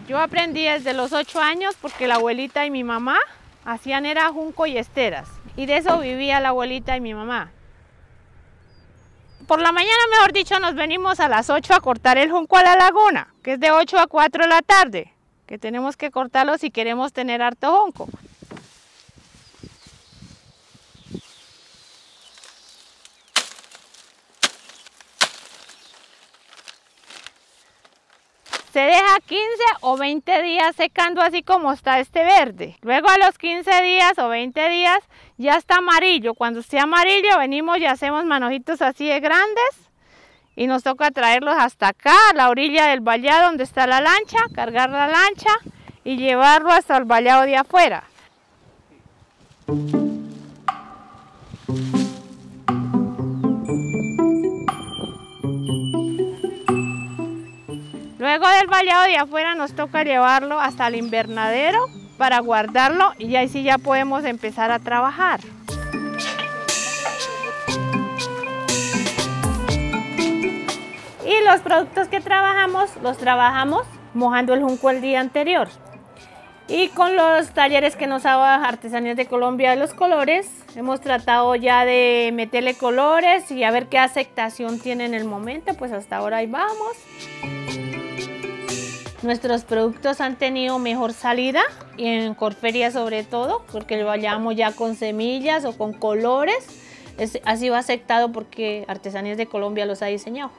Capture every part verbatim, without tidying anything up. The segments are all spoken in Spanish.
Yo aprendí desde los ocho años porque la abuelita y mi mamá hacían era junco y esteras. Y de eso vivía la abuelita y mi mamá. Por la mañana, mejor dicho, nos venimos a las ocho a cortar el junco a la laguna, que es de ocho a cuatro de la tarde, que tenemos que cortarlo si queremos tener harto junco. Se deja quince o veinte días secando así como está este verde. Luego a los quince días o veinte días ya está amarillo. Cuando esté amarillo venimos y hacemos manojitos así de grandes y nos toca traerlos hasta acá, a la orilla del vallado donde está la lancha, cargar la lancha y llevarlo hasta el vallado de afuera. Luego del vallado de afuera nos toca llevarlo hasta el invernadero para guardarlo y ahí sí ya podemos empezar a trabajar. Y los productos que trabajamos, los trabajamos mojando el junco el día anterior. Y con los talleres que nos da Artesanías de Colombia de los colores, hemos tratado ya de meterle colores y a ver qué aceptación tiene en el momento, pues hasta ahora ahí vamos. Nuestros productos han tenido mejor salida y en Corferia sobre todo, porque lo vayamos ya con semillas o con colores. Es, ha sido aceptado porque Artesanías de Colombia los ha diseñado.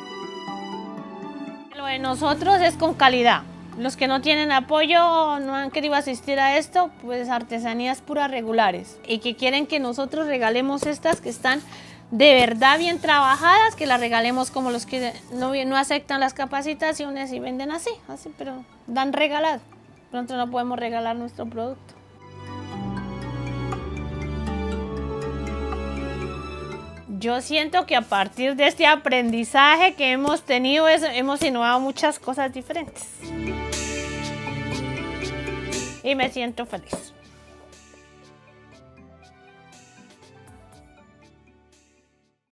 Lo de nosotros es con calidad. Los que no tienen apoyo, no han querido asistir a esto, pues artesanías puras regulares. Y que quieren que nosotros regalemos estas que están de verdad bien trabajadas, que las regalemos como los que no, no aceptan las capacitaciones y venden así, así, pero dan regalado. Nosotros no podemos regalar nuestro producto. Yo siento que a partir de este aprendizaje que hemos tenido, es, hemos innovado muchas cosas diferentes. Y me siento feliz.